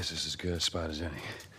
guess this is as good a spot as any.